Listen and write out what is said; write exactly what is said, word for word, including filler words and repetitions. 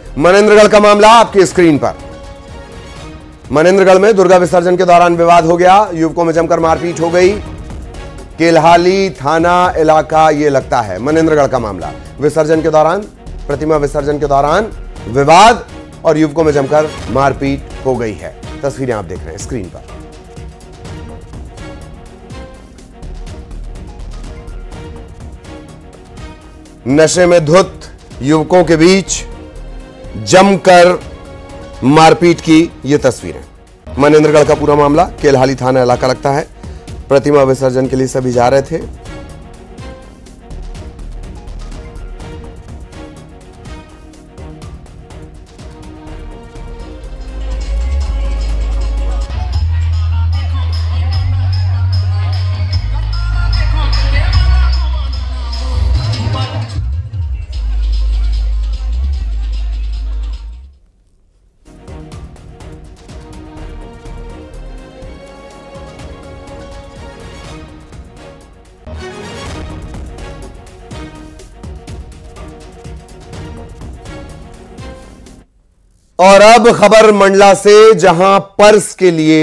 मनेंद्रगढ़ का मामला आपकी स्क्रीन पर। मनेंद्रगढ़ में दुर्गा विसर्जन के दौरान विवाद हो गया, युवकों में जमकर मारपीट हो गई। केल्हाली थाना इलाका यह लगता है मनेंद्रगढ़ का मामला। विसर्जन के दौरान, प्रतिमा विसर्जन के दौरान विवाद और युवकों में जमकर मारपीट हो गई है। तस्वीरें आप देख रहे हैं स्क्रीन पर। नशे में धुत युवकों के बीच जमकर मारपीट की ये तस्वीरें। मनेंद्रगढ़ का पूरा मामला केल्हाली थाना इलाका लगता है। प्रतिमा विसर्जन के लिए सभी जा रहे थे। और अब खबर मंडला से, जहां पर्स के लिए